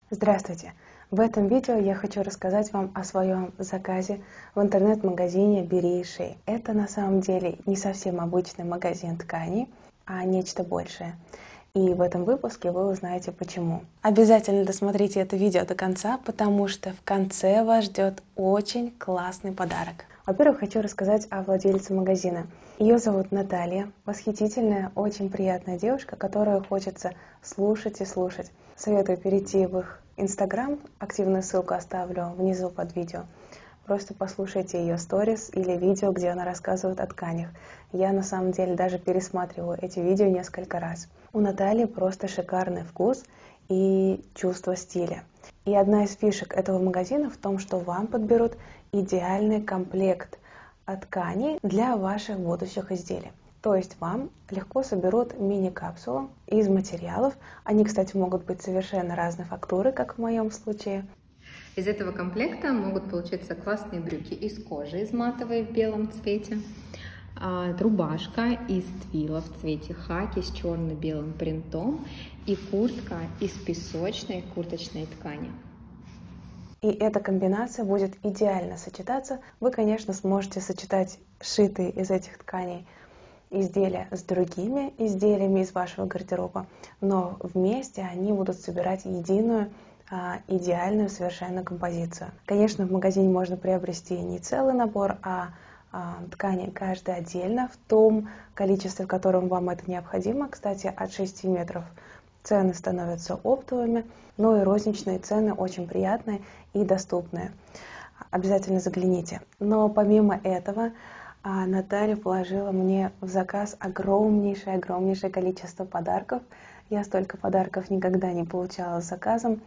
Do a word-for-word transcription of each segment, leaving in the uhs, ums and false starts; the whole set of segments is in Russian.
Здравствуйте! В этом видео я хочу рассказать вам о своем заказе в интернет-магазине «Бери и шей». Это на самом деле не совсем обычный магазин тканей, а нечто большее. И в этом выпуске вы узнаете почему. Обязательно досмотрите это видео до конца, потому что в конце вас ждет очень классный подарок. Во-первых, хочу рассказать о владельце магазина. Ее зовут Наталья, восхитительная, очень приятная девушка, которую хочется слушать и слушать. Советую перейти в их инстаграм, активную ссылку оставлю внизу под видео. Просто послушайте ее сторис или видео, где она рассказывает о тканях. Я на самом деле даже пересматриваю эти видео несколько раз. У Натальи просто шикарный вкус и чувство стиля. И одна из фишек этого магазина в том, что вам подберут идеальный комплект тканей для ваших будущих изделий. То есть вам легко соберут мини-капсулу из материалов. Они, кстати, могут быть совершенно разной фактуры, как в моем случае. Из этого комплекта могут получиться классные брюки из кожи, из матовой в белом цвете, рубашка из твила в цвете хаки с черно-белым принтом и куртка из песочной курточной ткани. И эта комбинация будет идеально сочетаться. Вы, конечно, сможете сочетать сшитые из этих тканей изделия с другими изделиями из вашего гардероба, но вместе они будут собирать единую, идеальную совершенно композицию. Конечно, в магазине можно приобрести не целый набор, а ткани каждая отдельно в том количестве, в котором вам это необходимо. Кстати, от шести метров цены становятся оптовыми, но и розничные цены очень приятные и доступные. Обязательно загляните. Но помимо этого, Наталья положила мне в заказ огромнейшее-огромнейшее количество подарков. Я столько подарков никогда не получала с заказом.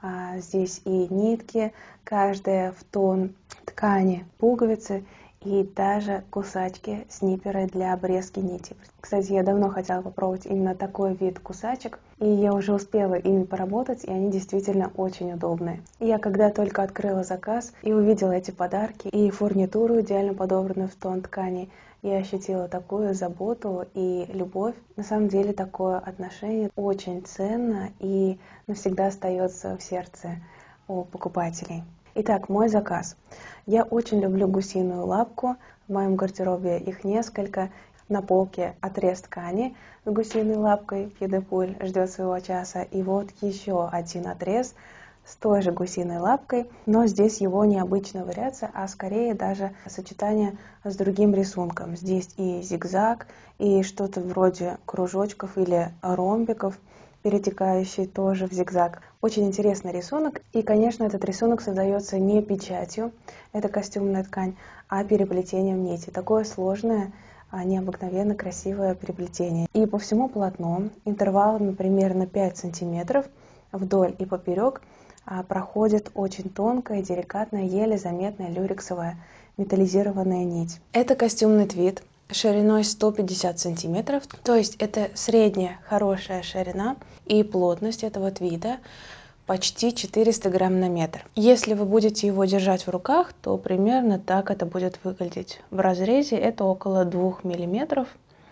Здесь и нитки, каждая в тон ткани, пуговицы и даже кусачки, снипперы для обрезки нити. Кстати, я давно хотела попробовать именно такой вид кусачек, и я уже успела ими поработать, и они действительно очень удобные. И я когда только открыла заказ и увидела эти подарки и фурнитуру, идеально подобранную в тон ткани, я ощутила такую заботу и любовь. На самом деле такое отношение очень ценно и навсегда остается в сердце у покупателей. Итак, мой заказ. Я очень люблю гусиную лапку. В моем гардеробе их несколько. На полке отрез ткани с гусиной лапкой. Пьедепуль ждет своего часа. И вот еще один отрез с той же гусиной лапкой. Но здесь его необычная вариация, а скорее даже сочетание с другим рисунком. Здесь и зигзаг, и что-то вроде кружочков или ромбиков, перетекающий тоже в зигзаг. Очень интересный рисунок. И, конечно, этот рисунок создается не печатью, это костюмная ткань, а переплетением нити. Такое сложное, необыкновенно красивое переплетение. И по всему полотну интервалом примерно пять сантиметров вдоль и поперек проходит очень тонкая, деликатная, еле заметная люрексовая металлизированная нить. Это костюмный твид шириной сто пятьдесят сантиметров, то есть это средняя хорошая ширина, и плотность этого твида почти четыреста грамм на метр. Если вы будете его держать в руках, то примерно так это будет выглядеть. В разрезе это около двух миллиметров.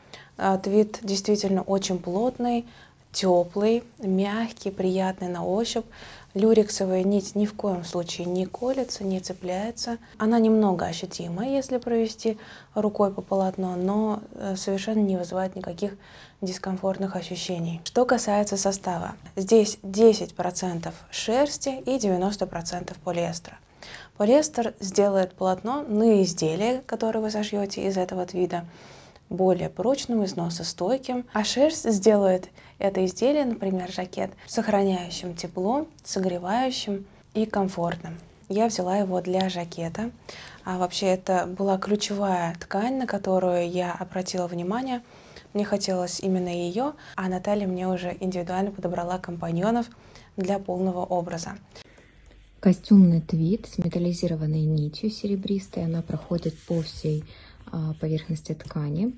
Твид действительно очень плотный, теплый, мягкий, приятный на ощупь. Люрексовая нить ни в коем случае не колется, не цепляется. Она немного ощутима, если провести рукой по полотну, но совершенно не вызывает никаких дискомфортных ощущений. Что касается состава, здесь десять процентов шерсти и девяносто процентов полиэстера. Полиэстер сделает полотно, ну и изделие, которое вы сошьете из этого твида, более прочным, износостойким, а шерсть сделает это изделие, например, жакет, сохраняющим тепло, согревающим и комфортным. Я взяла его для жакета. А вообще это была ключевая ткань, на которую я обратила внимание. Мне хотелось именно ее, а Наталья мне уже индивидуально подобрала компаньонов для полного образа. Костюмный твид с металлизированной нитью серебристой. Она проходит по всей поверхности ткани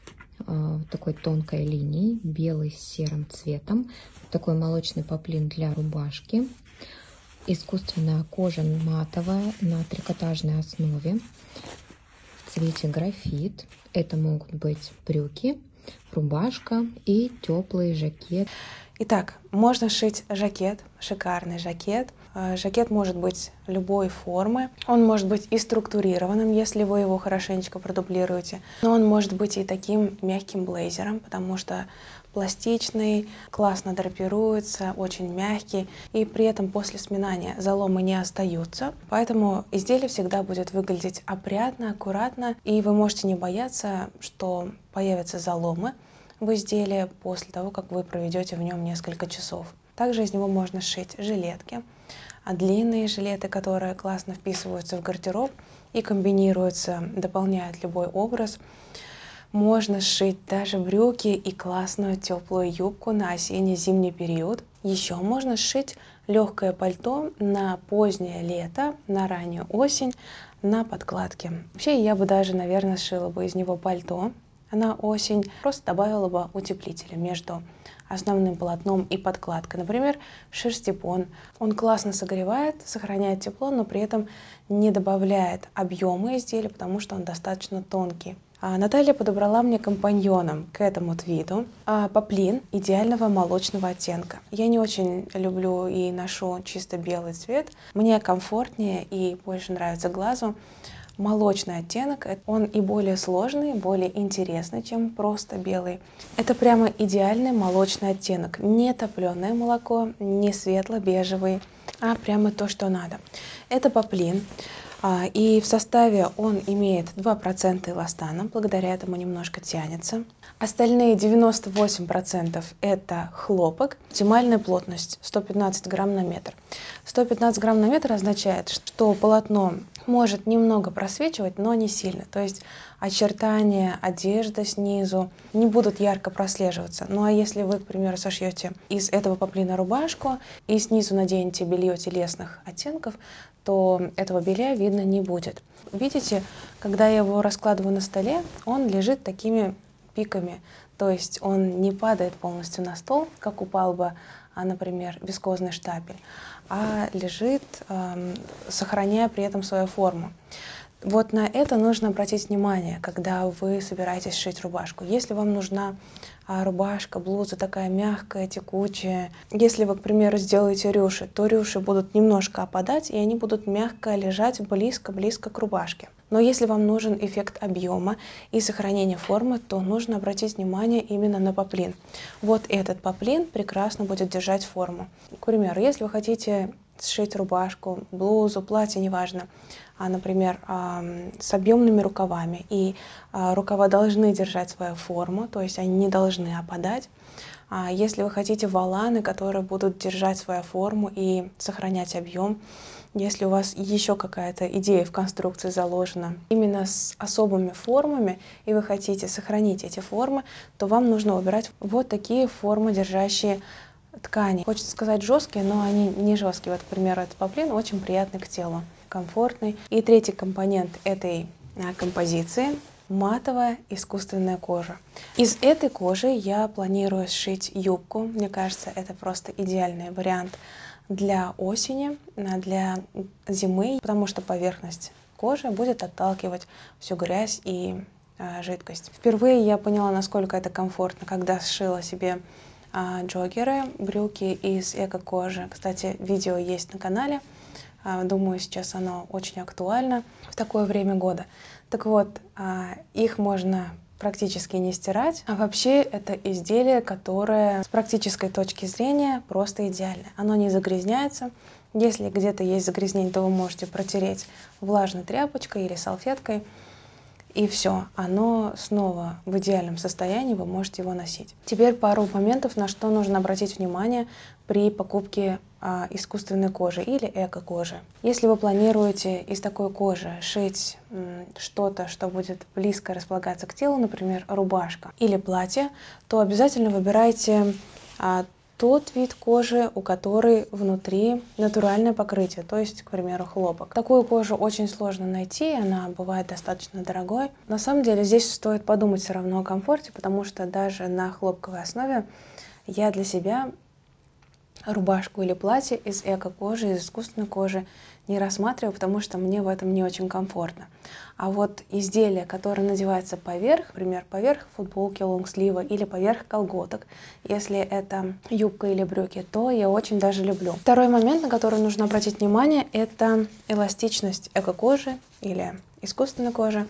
такой тонкой линией, белый с серым цветом. Такой молочный поплин для рубашки. Искусственная кожа матовая на трикотажной основе в цвете графит. Это могут быть брюки, рубашка и теплый жакет. Итак, можно шить жакет, шикарный жакет. Жакет может быть любой формы. Он может быть и структурированным, если вы его хорошенечко продублируете. Но он может быть и таким мягким блейзером, потому что пластичный, классно драпируется, очень мягкий. И при этом после сминания заломы не остаются. Поэтому изделие всегда будет выглядеть опрятно, аккуратно. И вы можете не бояться, что появятся заломы в изделии после того, как вы проведете в нем несколько часов. Также из него можно сшить жилетки, а длинные жилеты, которые классно вписываются в гардероб и комбинируются, дополняют любой образ. Можно сшить даже брюки и классную теплую юбку на осенне-зимний период. Еще можно сшить легкое пальто на позднее лето, на раннюю осень, на подкладке. Вообще я бы даже, наверное, сшила бы из него пальто на осень, просто добавила бы утеплителя между основным полотном и подкладкой. Например, шерстипон. Он классно согревает, сохраняет тепло, но при этом не добавляет объема изделия, потому что он достаточно тонкий. А Наталья подобрала мне компаньоном к этому твиду а, поплин идеального молочного оттенка. Я не очень люблю и ношу чисто белый цвет. Мне комфортнее и больше нравится глазу молочный оттенок. Он и более сложный, более интересный, чем просто белый. Это прямо идеальный молочный оттенок. Не топленое молоко, не светло-бежевый, а прямо то, что надо. Это поплин. И в составе он имеет два процента эластана, благодаря этому немножко тянется. Остальные девяносто восемь процентов это хлопок. Оптимальная плотность сто пятнадцать грамм на метр. сто пятнадцать грамм на метр означает, что полотно может немного просвечивать, но не сильно. То есть очертания одежды снизу не будут ярко прослеживаться. Ну а если вы, к примеру, сошьете из этого поплина рубашку и снизу наденете белье телесных оттенков, то этого белья видно не будет. Видите, когда я его раскладываю на столе, он лежит такими пиками. То есть он не падает полностью на стол, как упал бы, например, вискозный штапель, а лежит, сохраняя при этом свою форму. Вот на это нужно обратить внимание, когда вы собираетесь шить рубашку. Если вам нужна рубашка, блуза такая мягкая, текучая, если вы, к примеру, сделаете рюши, то рюши будут немножко опадать, и они будут мягко лежать близко-близко к рубашке. Но если вам нужен эффект объема и сохранения формы, то нужно обратить внимание именно на поплин. Вот этот поплин прекрасно будет держать форму. К примеру, если вы хотите сшить рубашку, блузу, платье, неважно, а, например, с объемными рукавами, и рукава должны держать свою форму, то есть они не должны опадать. Если вы хотите воланы, которые будут держать свою форму и сохранять объем, если у вас еще какая-то идея в конструкции заложена именно с особыми формами, и вы хотите сохранить эти формы, то вам нужно выбирать вот такие формодержащие ткани. Хочется сказать жесткие, но они не жесткие. Вот, к примеру, этот поплин очень приятный к телу, комфортный. И третий компонент этой композиции — матовая искусственная кожа. Из этой кожи я планирую сшить юбку. Мне кажется, это просто идеальный вариант для осени, для зимы, потому что поверхность кожи будет отталкивать всю грязь и э, жидкость. Впервые я поняла, насколько это комфортно, когда сшила себе э, джоггеры, брюки из эко-кожи. Кстати, видео есть на канале. Э, думаю, сейчас оно очень актуально в такое время года. Так вот, э, их можно практически не стирать. А вообще это изделие, которое с практической точки зрения просто идеально. Оно не загрязняется. Если где-то есть загрязнение, то вы можете протереть влажной тряпочкой или салфеткой. И все, оно снова в идеальном состоянии, вы можете его носить. Теперь пару моментов, на что нужно обратить внимание при покупке а, искусственной кожи или эко-кожи. Если вы планируете из такой кожи шить что-то, что будет близко располагаться к телу, например, рубашка или платье, то обязательно выбирайте а, тот вид кожи, у которой внутри натуральное покрытие, то есть, к примеру, хлопок. Такую кожу очень сложно найти, она бывает достаточно дорогой. На самом деле здесь стоит подумать все равно о комфорте, потому что даже на хлопковой основе я для себя рубашку или платье из эко-кожи, из искусственной кожи не рассматриваю, потому что мне в этом не очень комфортно. А вот изделие, которое надевается поверх, например, поверх футболки, лонгслива или поверх колготок, если это юбка или брюки, то я очень даже люблю. Второй момент, на который нужно обратить внимание, это эластичность эко-кожи или искусственной кожи.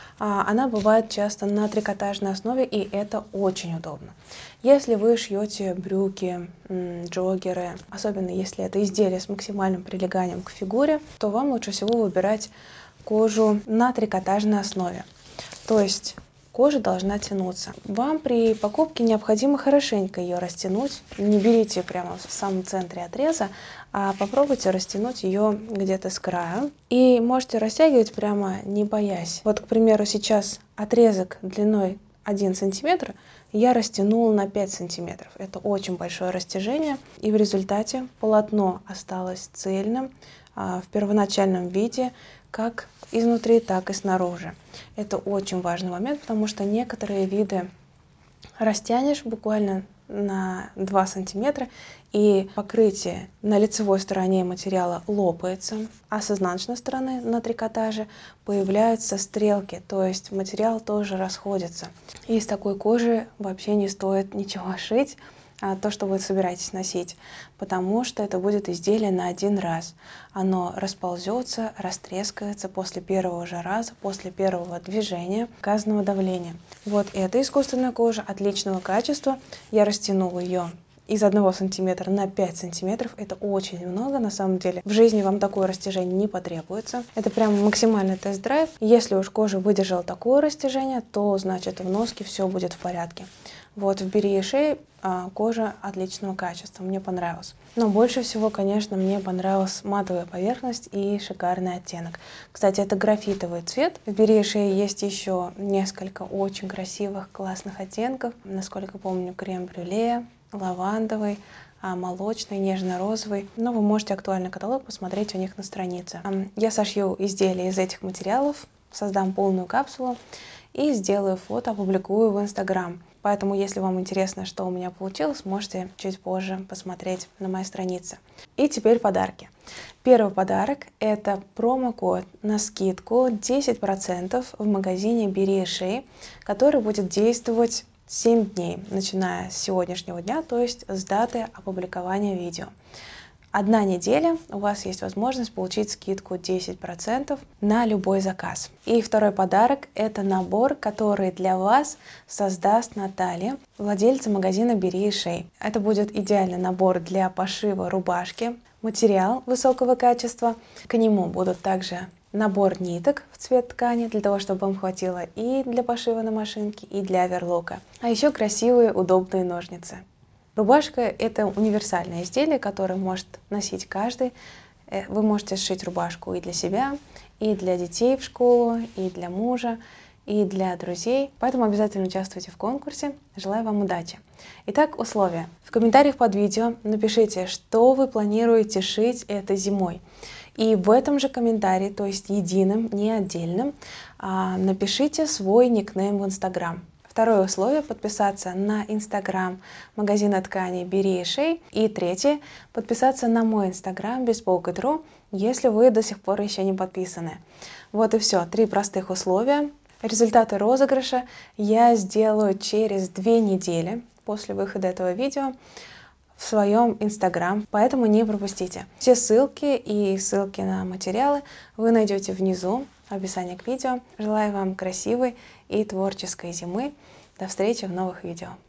Она бывает часто на трикотажной основе, и это очень удобно. Если вы шьете брюки, джоггеры, особенно если это изделие с максимальным прилеганием к фигуре, то вам лучше всего выбирать кожу на трикотажной основе. То есть кожа должна тянуться. Вам при покупке необходимо хорошенько ее растянуть. Не берите прямо в самом центре отреза, а попробуйте растянуть ее где-то с края. И можете растягивать прямо не боясь. Вот, к примеру, сейчас отрезок длиной один сантиметр я растянула на пять сантиметров. Это очень большое растяжение. И в результате полотно осталось цельным в первоначальном виде, как изнутри, так и снаружи. Это очень важный момент, потому что некоторые виды растянешь буквально на два сантиметра, и покрытие на лицевой стороне материала лопается, а с изнаночной стороны на трикотаже появляются стрелки, то есть материал тоже расходится. И из такой кожи вообще не стоит ничего шить, а то, что вы собираетесь носить, потому что это будет изделие на один раз. Оно расползется, растрескается после первого же раза, после первого движения, оказанного давления. Вот эта искусственная кожа отличного качества. Я растянула ее из одного сантиметра на пять сантиметров. Это очень много на самом деле. В жизни вам такое растяжение не потребуется. Это прям максимальный тест-драйв. Если уж кожа выдержала такое растяжение, то значит в носке все будет в порядке. Вот в Бери и Шей а, кожа отличного качества, мне понравилось. Но больше всего, конечно, мне понравилась матовая поверхность и шикарный оттенок. Кстати, это графитовый цвет. В Бери и Шей есть еще несколько очень красивых, классных оттенков. Насколько помню, крем-брюле, лавандовый, молочный, нежно-розовый. Но вы можете актуальный каталог посмотреть у них на странице. Я сошью изделие из этих материалов, создам полную капсулу и сделаю фото, опубликую в Инстаграм. Поэтому, если вам интересно, что у меня получилось, можете чуть позже посмотреть на моей странице. И теперь подарки. Первый подарок – это промокод на скидку десять процентов в магазине Бери и Шей, который будет действовать семь дней, начиная с сегодняшнего дня, то есть с даты опубликования видео. Одна неделя, у вас есть возможность получить скидку десять процентов на любой заказ. И второй подарок – это набор, который для вас создаст Наталья, владельца магазина Бери и Шей. Это будет идеальный набор для пошива рубашки, материал высокого качества. К нему будут также набор ниток в цвет ткани, для того, чтобы вам хватило и для пошива на машинке, и для оверлока. А еще красивые, удобные ножницы. Рубашка – это универсальное изделие, которое может носить каждый. Вы можете сшить рубашку и для себя, и для детей в школу, и для мужа, и для друзей. Поэтому обязательно участвуйте в конкурсе. Желаю вам удачи. Итак, условия. В комментариях под видео напишите, что вы планируете шить этой зимой. И в этом же комментарии, то есть единым, не отдельным, напишите свой никнейм в Инстаграм. Второе условие – подписаться на Инстаграм магазина тканей Бери и Шей. И третье – подписаться на мой Инстаграм bespoke точка ru, если вы до сих пор еще не подписаны. Вот и все. Три простых условия. Результаты розыгрыша я сделаю через две недели после выхода этого видео в своем Инстаграм, поэтому не пропустите. Все ссылки и ссылки на материалы вы найдете внизу в описании к видео. Желаю вам красивой и творческой зимы. До встречи в новых видео.